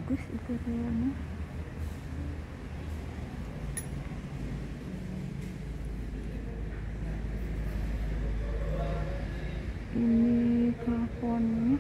bagus interiornya. Ini plafonnya.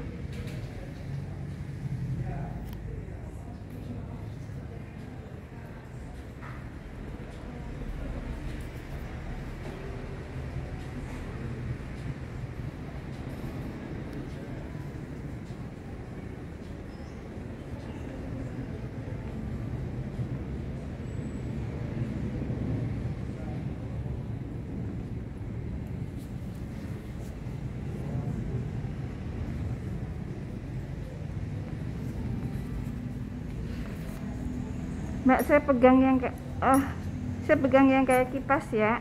Mbak, saya pegang yang kayak saya pegang yang kayak kipas ya.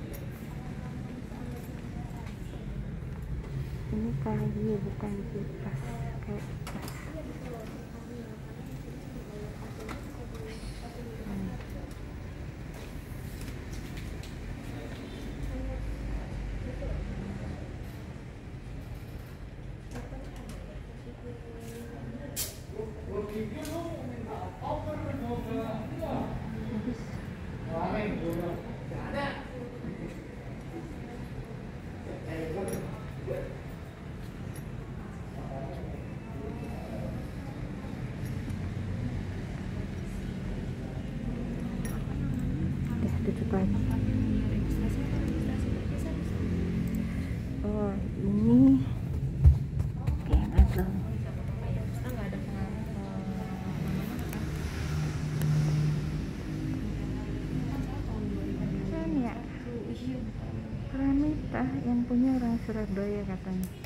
Ini kayu bukan kipas, kayak kipas. Tutup lagi. Oh, ini enak loh. Keren ya, Pramita yang punya orang Surabaya katanya.